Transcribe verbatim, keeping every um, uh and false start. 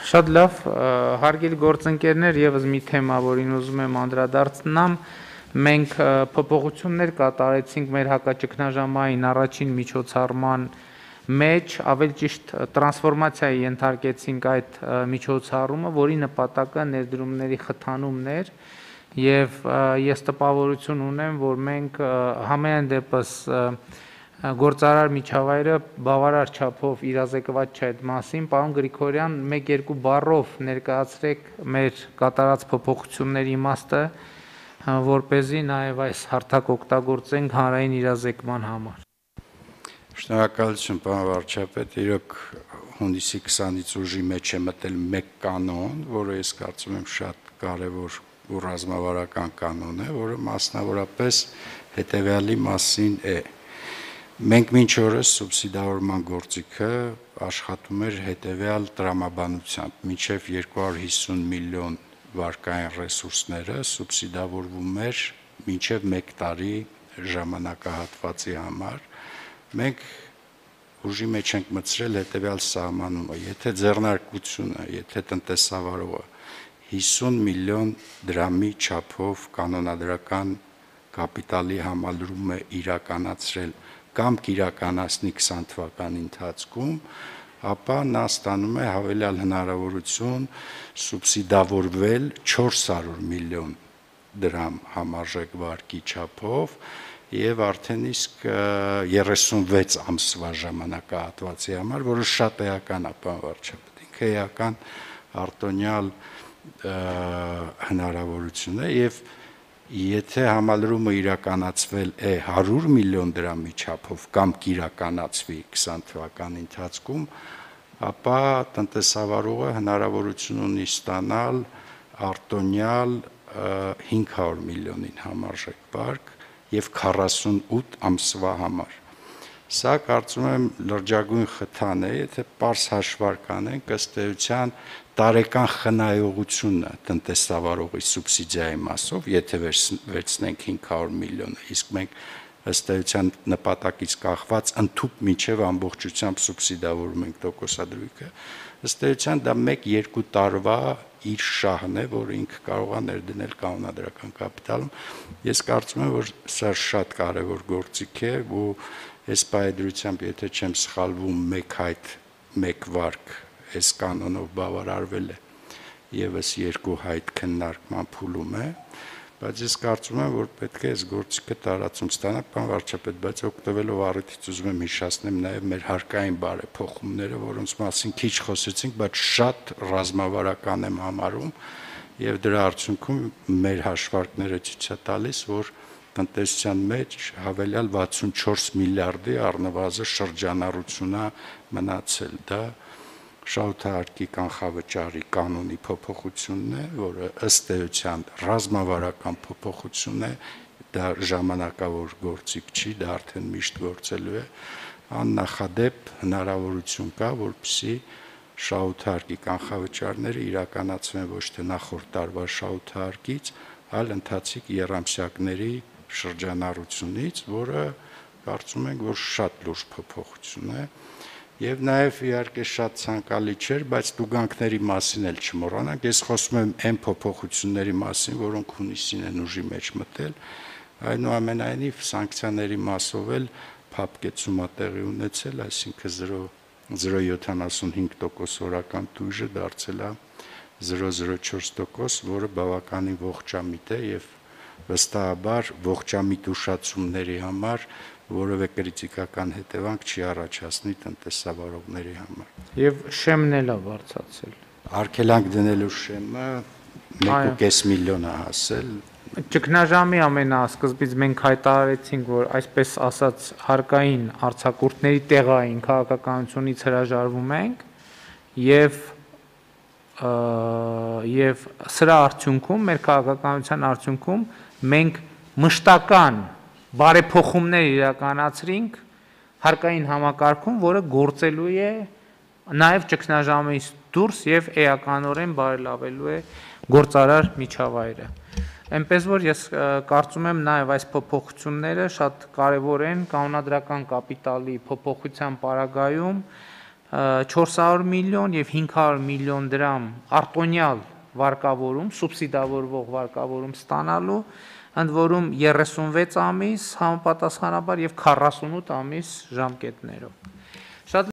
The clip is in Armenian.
Շատ լավ, հարգելի գործընկերներ, եւս մի թեմա, որին ուզում եմ անդրադառնամ, մենք փոփոխություններ կատարեցինք մեր հակաճգնաժամային առաջին միջոցառման մեջ, ավելի ճիշտ տրանսֆորմացիայի ենթարկեցինք այդ միջոցառումը, որի նպատակը ներդրումների խթանումն էր, եւ ես տպավորություն ունեմ, որ մենք համենայն դեպս գործարար միջավայրը բավարար չափով իրազեկված չէ այդ մասին, պարոն Գրիգորյան, մեկ-երկու բառով ներկայացրեք մեր կատարած փոփոխությունների իմաստը, որպեսզի նաև այս հարթակ օգտագործենք հանրային իրազեկման համար։ Շնորհակալություն, պարոն վարչապետ, իրոք հունիսի քսանից ուժի մեջ է մտել մեկ կանոն, որը ես կարծում եմ շատ կարևոր ու ռազմավարական կանոն է, որը մասնավորապես հետևյալի մասին է. Մենք մինչ օրս սուբսիդավորման գործիքը աշխատում էր հետևյալ տրամաբանությամբ, մինչև երկու հարյուր հիսուն միլիոն վարկային ռեսուրսները սուբսիդավորվում էր մինչև մեկ տարի ժամանակահատվածի համար։ Մենք ուժի մեջ ենք մտցրել հետևյալ սահմանումը, եթե ձեռնարկությունը, եթե տնտեսավարողը հիսուն միլիոն դրամի չափով կանոնադրական կապիտալի համալրում է իրականացրել կամ կիրականացնի քսան թվականի ընթացքում, ապա նա ստանում է հավելյալ հնարավորություն սուբսիդավորվել չորս հարյուր միլիոն դրամ համարժեք վարկի չափով եւ արդեն իսկ երեսունվեց ամսվա ժամանակահատվածի համար, որը շատ էական է, պարոն վարչապետ, ինքը էական արտոնյալ հնարավորություն է եւ եթե համալրումը իրականացվել է հարյուր միլիոն դրամի չափով կամ կիրականացվի քսան թվականի ընթացքում, ապա տնտեսավարողը հնարավորություն ունի ստանալ արտոնյալ հինգ հարյուր միլիոնին համարժեք վարկ եւ քառասունութ ամսվա համար։ Սա կարծում եմ լրջագույն խթան է, եթե պարզ հաշվարկ անենք, ըստ էության տարեկան խնայողությունը տնտեսավարողի սուբսիդիայի մասով, եթե վերցնենք հինգ հարյուր միլիոնը, իսկ մենք ըստ էության նպատակից կախված ընդհուպ մինչև ամբողջությամբ սուբսիդավորում ենք տոկոսադրույքը, ըստ էության դա մեկ-երկու տարվա իր շահն է, որը ինքը կարող է ներդնել կանոնադրական կապիտալում։ Ես կարծում եմ, որ սա շատ կարևոր գործիք է ու այս պայմանությամբ, եթե չեմ սխալվում, մեկ հայտ, մեկ վարկ այս կանոնով բավարարվել է եւս երկու հայտ քննարկման փուլում է, բայց ես կարծում եմ, որ պետք է այս գործիքը տարածում ստանա, պարոն վարչապետ, բայց օգտվելով առիթից ուզում եմ հիշեցնեմ նաեւ մեր հարկային բարեփոխումները, որոնց մասին քիչ խոսեցինք, բայց շատ ռազմավարական եմ համարում եւ դրա արդյունքում մեր հաշվարկները ցույց է տալիս, որ տնտեսության մեջ հավելյալ վաթսունչորս միլիարդի առնվազն շրջանառություն է մնացել, դա շահութահարկի կանխավճարի կանոնի փոփոխությունն է, որը ըստ էության ռազմավարական փոփոխություն է, դա ժամանակավոր գործիք չի, դա արդեն միշտ գործելու է, աննախադեպ հնարավորություն կա, որպեսզի շահութահարկի կանխավճարները իրականացվեն ոչ թե նախորդ տարվա շահութահարկից, այլ ընթացիկ եռամսյակների շրջանառությունից, որը կարծում ենք, որ շատ լուրջ փոփոխություն է եւ նաեւ իհարկե շատ ցանկալի չէր, բայց տուգանքների մասին էլ չմոռանանք, ես խոսում եմ այն փոփոխությունների մասին, որոնք հունիսին են ուժի մեջ մտել, այնուամենայնիվ սանկցիաների մասով էլ փափկեցում է տեղի ունեցել, այսինքն զրո զրո յոթանասունհինգ տոկոս օրական տույժը դարձել է զրո զրո չորս տոկոս, որը բավականին ողջամիտ է եւ վստահաբար ողջամիտ ուշացումների համար որևէ կրիտիկական հետևանք չի առաջացնի տնտեսավարողների համար։ Եվ շեմն էլ է բարձրացել։ Արգելանք դնելու շեմը մեկ ու կես միլիոն է հասել։ Ճգնաժամի ամենասկզբից մենք հայտարարեցինք, որ այսպես ասած հարկային արձակուրդների տեղային քաղաքականությունից հրաժարվում ենք եւ եւ սրա արդյունքում մեր քաղաքականության արդյունքում մենք մշտական բարեփոխումներ իրականացրինք հարկային համակարգում, որը գործելու է նաև ճգնաժամից դուրս եւ էականորեն բարելավելու է գործարար միջավայրը։ Այնպես որ ես կարծում եմ նաև այս փոփոխությունները շատ կարևոր են կանոնադրական կապիտալի փոփոխության պարագայում չորս հարյուր միլիոն եւ հինգ հարյուր միլիոն դրամ արտոնյալ վարկավորում, սուբսիդավորվող վարկավորում ստանալու, ընդ որում երեսունվեց ամիս համապատասխանաբար եւ քառասունութ ամիս ժամկետներով։ Շատ